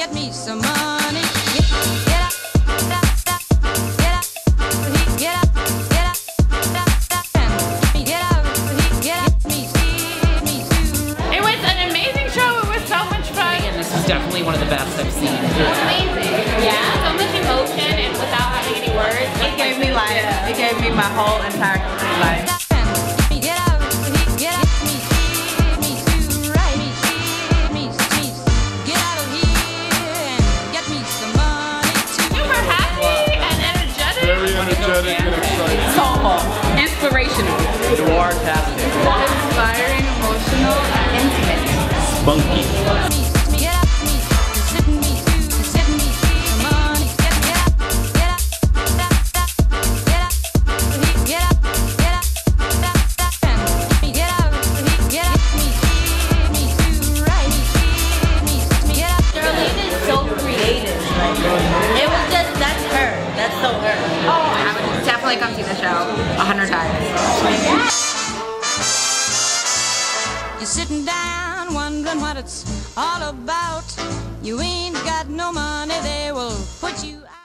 get me some money. It was an amazing show. It was so much fun. And this was definitely one of the best I've seen. Amazing. Yeah, so much emotion and without having any words. It gave me life. It gave me my whole entire complete life. Very energetic and exciting. Soulful. Inspirational. Noir-tastic. Inspiring, emotional, and intimate. Spunky. Shirlene is so creative. It was just, that's her. That's so her. I would definitely come see the show 100 times. You're sitting down wondering what it's all about. You ain't got no money, they will put you out.